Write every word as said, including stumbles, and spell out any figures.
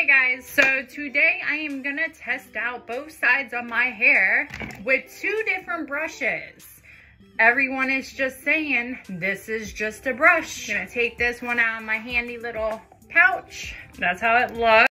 Hey guys, so today I am gonna test out both sides of my hair with two different brushes. Everyone is just saying this is just a brush. I'm gonna take this one out of my handy little pouch. That's how it looks.